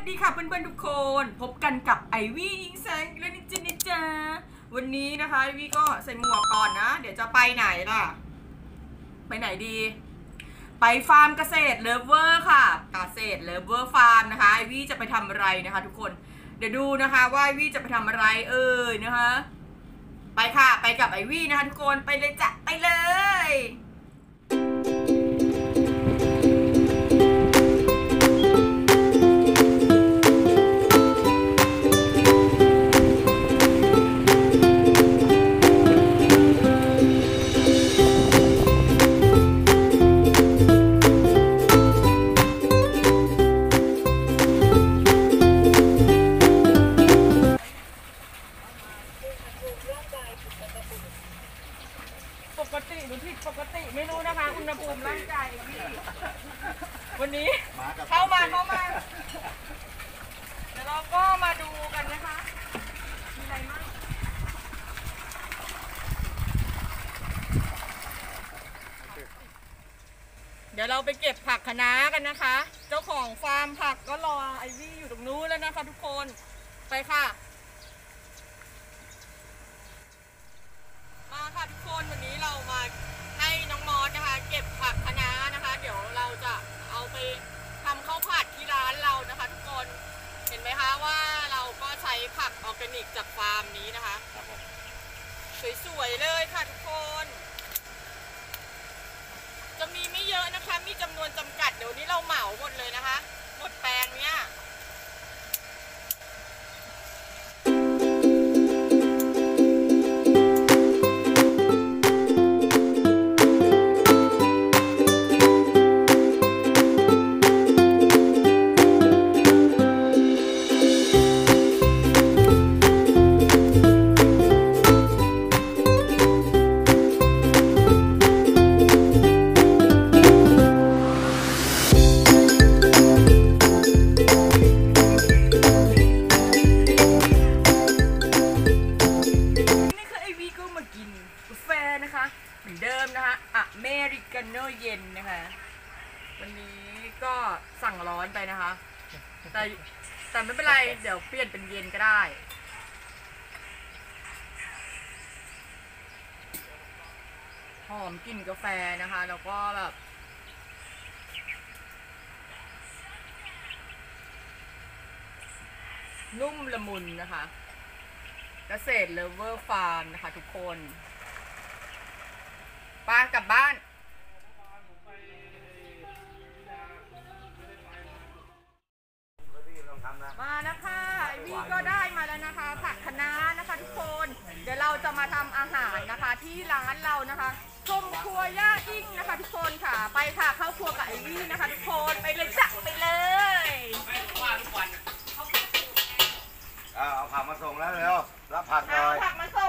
ดีค่ะเพื่อนๆทุกคนพบกันกับไอวี่ยิงแสงและนิจินิจ้าวันนี้นะคะไอวี่ก็ใส่หมวกก่อนนะเดี๋ยวจะไปไหนล่ะไปไหนดีไปฟาร์มเกษตรเลิฟเวอร์ค่ะเกษตรเลิฟเวอร์ฟาร์มนะคะไอวี่จะไปทำอะไรนะคะทุกคนเดี๋ยวดูนะคะว่าไอวี่จะไปทำอะไรนะคะไปค่ะไปกับไอวี่นะคะทุกคนไปเลยจ้ะไปเลยปกติหรือผิดปกติไม่รู้นะคะอุณหภูมิร่างกายวันนี้เข้ามาเดี๋ยวเราก็มาดูกันนะคะมีอะไรมั่งเดี๋ยวเราไปเก็บผักคะน้ากันนะคะเจ้าของฟาร์มผักก็รอไอวี่อยู่ตรงนู้นแล้วนะคะทุกคนไปค่ะมาค่ะทุกคนวันนี้เรามาให้น้องมอสนะคะเก็บผักคะน้านะคะเดี๋ยวเราจะเอาไปทำข้าวผัดที่ร้านเรานะคะทุกคนเห็นไหมคะว่าเราก็ใช้ผักออร์แกนิกจากฟาร์มนี้นะคะสวยๆเลยค่ะทุกคนจะมีไม่เยอะนะคะมีจำนวนจำกัดเดี๋ยวนี้เราเหมาหมดเลยนะคะหมดแปลงเนี้ยเหมือนเดิมนะคะอเมริกาโน่เย็นนะคะวันนี้ก็สั่งร้อนไปนะคะแต่ไม่เป็นไรเดี๋ยวเปลี่ยนเป็นเย็นก็ได้หอมกลิ่นกาแฟนะคะแล้วก็แบบนุ่มละมุนนะคะเกษตรเลิฟเวอร์ฟาร์มนะคะทุกคนไปกลับบ้านมานะคะไอวี่ก็ได้มาแล้วนะคะผักคะน้านะคะทุกคนเดี๋ยวเราจะมาทำอาหารนะคะที่ร้านเรานะคะชมครัวย่าอิงนะคะทุกคนค่ะไปค่ะเข้าครัวกับไอวี่นะคะทุกคนไปเลยจ้ะไปเลยเอาผักมาส่งแล้วเร็วรับผักหน่อยผักมาส่